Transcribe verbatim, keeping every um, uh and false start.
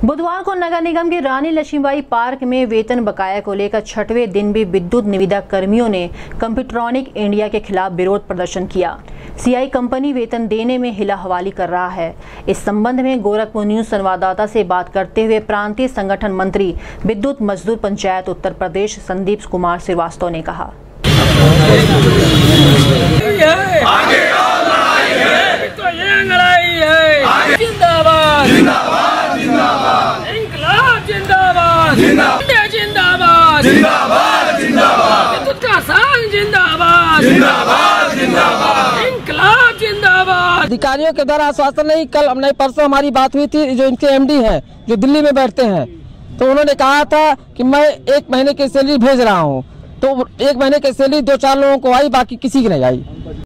बुधवार को नगर निगम के रानी लक्ष्मीबाई पार्क में वेतन बकाया को लेकर छठवें दिन भी विद्युत निविदा कर्मियों ने कंप्यूटरॉनिक इंडिया के खिलाफ विरोध प्रदर्शन किया। सीआई कंपनी वेतन देने में हिला हवाली कर रहा है। इस संबंध में गोरखपुर न्यूज संवाददाता से बात करते हुए प्रांतीय संगठन मंत्री विद्युत मजदूर पंचायत उत्तर प्रदेश संदीप कुमार श्रीवास्तव ने कहा, जिंदाबाद जिंदाबाद जिंदाबाद जिंदाबाद विद्युत का संघ जिंदाबाद जिंदाबाद जिंदाबाद इंकलाब जिंदाबाद। अधिकारियों के द्वारा आश्वासन नहीं, कल हमने परसों हमारी बात हुई थी, जो इनके एमडी हैं जो दिल्ली में बैठते हैं, तो उन्होंने कहा था कि मैं एक महीने की सैलरी भेज रहा हूं, तो एक महीने की सैलरी दो चार लोगों को आई, बाकी किसी की नहीं आई।